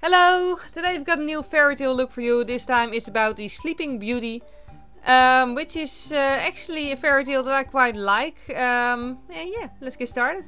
Hello! Today I've got a new fairy tale look for you. This time it's about the Sleeping Beauty, which is actually a fairy tale that I quite like. And yeah, let's get started.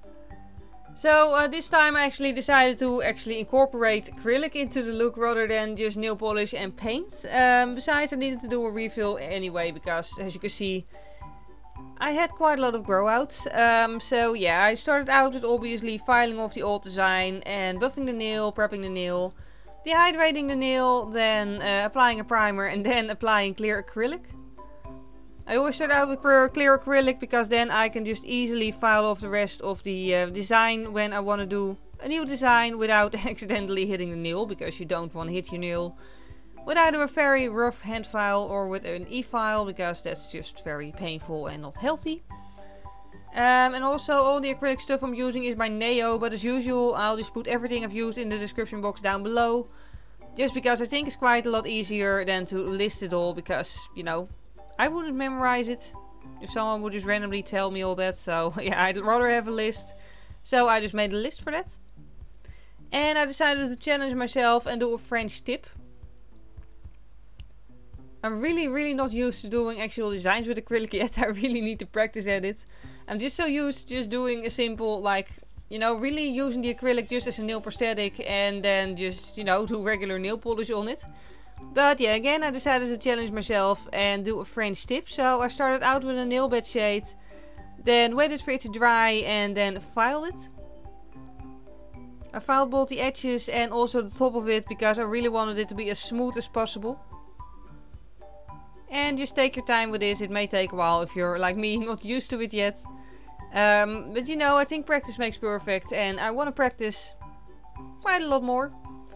So this time I actually decided to incorporate acrylic into the look rather than just nail polish and paint. Besides, I needed to do a refill anyway because, as you can see, I had quite a lot of grow outs. So yeah, I started out with obviously filing off the old design and buffing the nail, prepping the nail, dehydrating the nail, then applying a primer and then applying clear acrylic. I always start out with clear acrylic because then I can just easily file off the rest of the design when I want to do a new design without accidentally hitting the nail, because you don't want to hit your nail with either a very rough hand file or with an e-file, because that's just very painful and not healthy. And also all the acrylic stuff I'm using is by Neo, but as usual I'll just put everything I've used in the description box down below. Just because I think it's quite a lot easier than to list it all, because, you know, I wouldn't memorize it if someone would just randomly tell me all that. So yeah, I'd rather have a list. So I just made a list for that. And I decided to challenge myself and do a French tip. I'm really not used to doing actual designs with acrylic yet. I really need to practice at it. I'm just so used to just doing a simple, like, you know, really using the acrylic just as a nail prosthetic and then just, you know, do regular nail polish on it. But yeah, again, I decided to challenge myself and do a French tip. So I started out with a nail bed shade, then waited for it to dry and then filed it. I filed both the edges and also the top of it because I really wanted it to be as smooth as possible. And just take your time with this. It may take a while if you're like me, not used to it yet. But you know, I think practice makes perfect and I want to practice quite a lot more.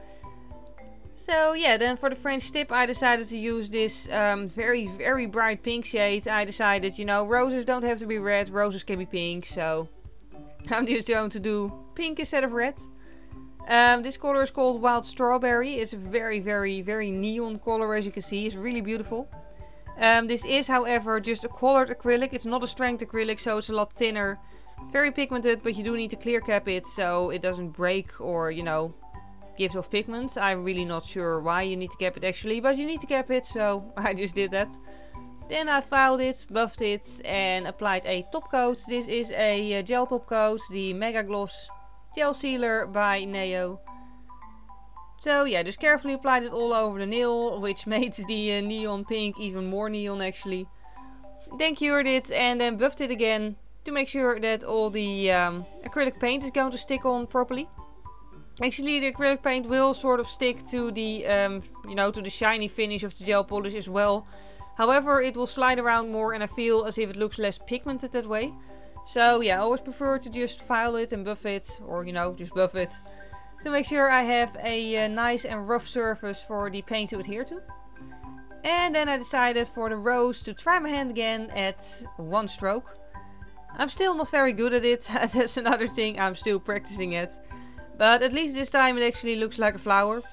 So yeah, then for the French tip I decided to use this very bright pink shade. I decided, you know, roses don't have to be red, roses can be pink. So I'm just going to do pink instead of red. This color is called Wild Strawberry. It's a very neon color, as you can see. It's really beautiful. This is, however, just a colored acrylic. It's not a strength acrylic, so it's a lot thinner. Very pigmented, but you do need to clear cap it so it doesn't break or, you know, gives off pigment. I'm really not sure why you need to cap it actually, but you need to cap it, so I just did that. Then I filed it, buffed it, and applied a top coat. This is a gel top coat, the Mega Gloss Gel Sealer by Neo. So yeah, just carefully applied it all over the nail, which made the neon pink even more neon actually. Then cured it and then buffed it again to make sure that all the acrylic paint is going to stick on properly. Actually, the acrylic paint will sort of stick to the, you know, to the shiny finish of the gel polish as well. However, it will slide around more and I feel as if it looks less pigmented that way. So yeah, I always prefer to just file it and buff it, or, you know, just buff it, to make sure I have a nice and rough surface for the paint to adhere to. And then I decided for the rose to try my hand again at one stroke. I'm still not very good at it. That's another thing I'm still practicing at. But at least this time it actually looks like a flower.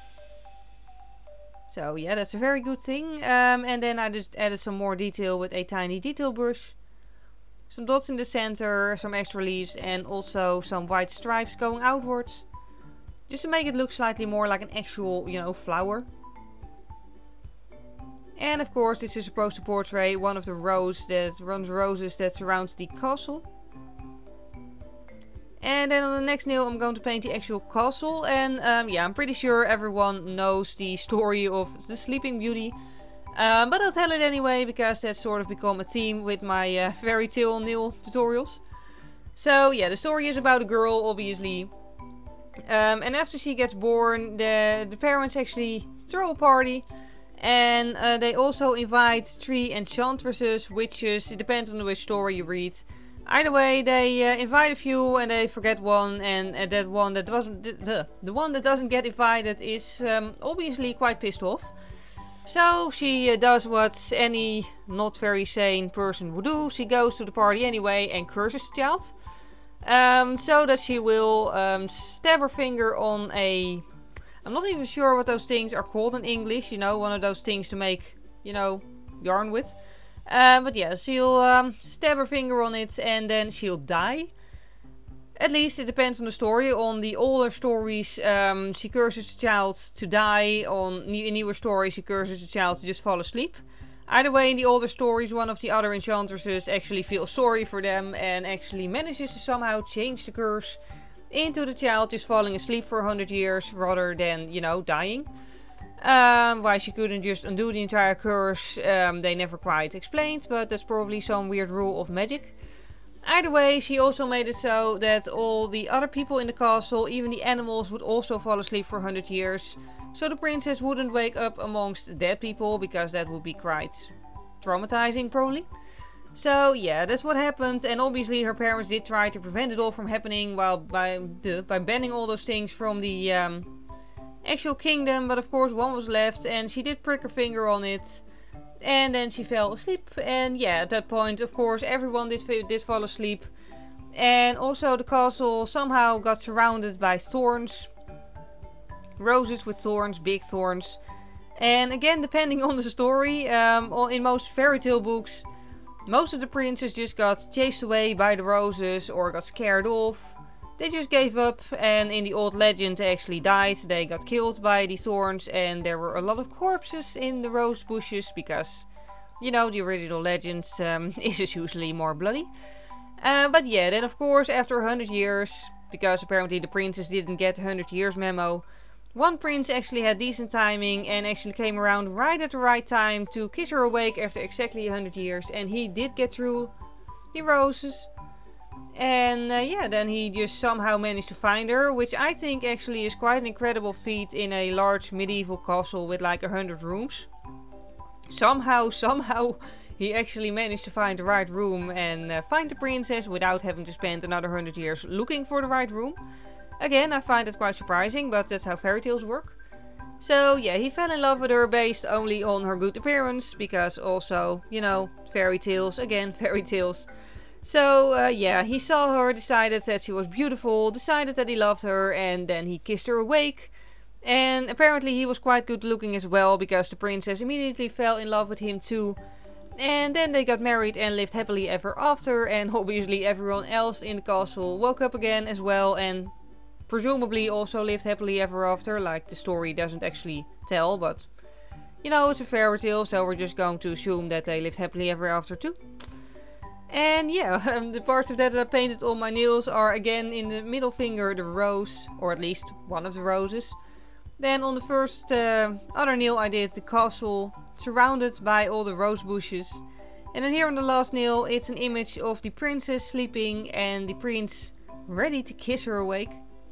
So yeah, that's a very good thing. And then I just added some more detail with a tiny detail brush. Some dots in the center, some extra leaves, and also some white stripes going outwards. Just to make it look slightly more like an actual, you know, flower. And of course this is supposed to portray one of the roses that surrounds the castle. And then on the next nail I'm going to paint the actual castle. And yeah, I'm pretty sure everyone knows the story of the Sleeping Beauty. But I'll tell it anyway, because that's sort of become a theme with my fairy tale nail tutorials. So yeah, the story is about a girl, obviously. And after she gets born, the parents actually throw a party. And they also invite 3 enchantresses, witches, it depends on which story you read. Either way, they invite a few and they forget one, and the one that doesn't get invited is obviously quite pissed off. So she does what any not very sane person would do. She goes to the party anyway and curses the child. So that she will stab her finger on a... I'm not even sure what those things are called in English. You know, one of those things to make, you know, yarn with. But yeah, she'll stab her finger on it and then she'll die. At least it depends on the story. On the older stories, she curses the child to die. In newer stories, she curses the child to just fall asleep. Either way, in the older stories, one of the other enchantresses actually feels sorry for them and actually manages to somehow change the curse into the child just falling asleep for 100 years rather than, you know, dying. Why she couldn't just undo the entire curse, they never quite explained, but that's probably some weird rule of magic. Either way, she also made it so that all the other people in the castle, even the animals, would also fall asleep for 100 years. So the princess wouldn't wake up amongst dead people, because that would be quite traumatizing probably. So yeah, that's what happened, and obviously her parents did try to prevent it all from happening by banning all those things from the actual kingdom, but of course one was left and she did prick her finger on it. And then she fell asleep, and yeah, at that point, of course, everyone did fall asleep. And also the castle somehow got surrounded by thorns. Roses with thorns, big thorns. And again, depending on the story, in most fairy tale books, most of the princes just got chased away by the roses or got scared off. They just gave up, and in the old legend they actually died. They got killed by the thorns, and there were a lot of corpses in the rose bushes because, you know, the original legends is usually more bloody. But yeah, then of course after 100 years, because apparently the princess didn't get the 100 years memo, one prince actually had decent timing and actually came around right at the right time to kiss her awake after exactly 100 years, and he did get through the roses. And yeah, then he just somehow managed to find her, which I think actually is quite an incredible feat in a large medieval castle with like 100 rooms. Somehow he actually managed to find the right room and find the princess without having to spend another 100 years looking for the right room. Again, I find it quite surprising, but that's how fairy tales work. So yeah, he fell in love with her based only on her good appearance, because also, you know, fairy tales, again, fairy tales. So yeah, he saw her, decided that she was beautiful, decided that he loved her, and then he kissed her awake. And apparently he was quite good looking as well, because the princess immediately fell in love with him too. And then they got married and lived happily ever after, and obviously everyone else in the castle woke up again as well and presumably also lived happily ever after, like the story doesn't actually tell, but you know, it's a fairy tale, so we're just going to assume that they lived happily ever after too. And yeah, the parts of that I painted on my nails are again in the middle finger the rose, or at least one of the roses. Then on the first other nail I did the castle surrounded by all the rose bushes. And then here on the last nail it's an image of the princess sleeping and the prince ready to kiss her awake.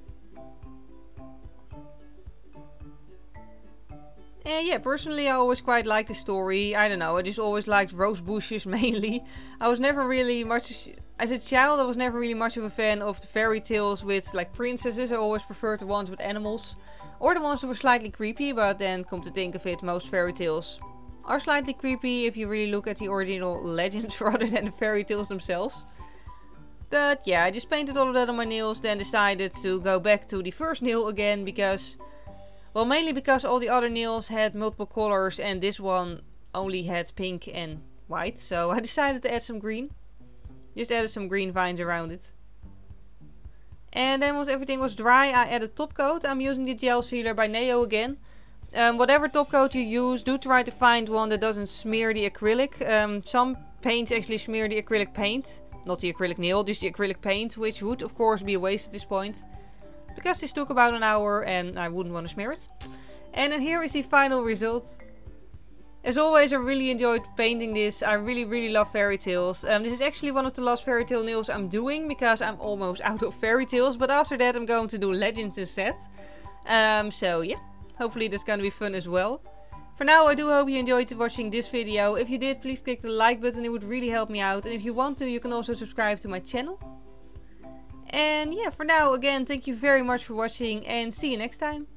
And yeah, personally I always quite liked the story. I don't know, I just always liked rose bushes mainly. I was never really much, as a child I was never really much of a fan of the fairy tales with like princesses. I always preferred the ones with animals. Or the ones that were slightly creepy, but then come to think of it, most fairy tales are slightly creepy if you really look at the original legends rather than the fairy tales themselves. But yeah, I just painted all of that on my nails, then decided to go back to the first nail again because, well, mainly because all the other nails had multiple colors and this one only had pink and white. So I decided to add some green. Just added some green vines around it. And then once everything was dry, I added top coat. I'm using the gel sealer by Neo again. Whatever top coat you use, do try to find one that doesn't smear the acrylic. Some paints actually smear the acrylic paint. Not the acrylic nail, just the acrylic paint, which would of course be a waste at this point. Because this took about an hour and I wouldn't want to smear it. And then here is the final result. As always, I really enjoyed painting this. I really love fairy tales. This is actually one of the last fairy tale nails I'm doing because I'm almost out of fairy tales. But after that I'm going to do legends instead. So yeah, hopefully that's going to be fun as well. For now, I do hope you enjoyed watching this video. If you did, please click the like button, it would really help me out. And if you want to, you can also subscribe to my channel. And yeah, for now, again, thank you very much for watching and see you next time.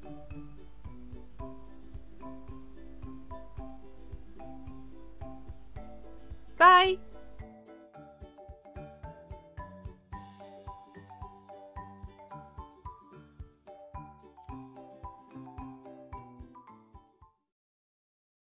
Bye!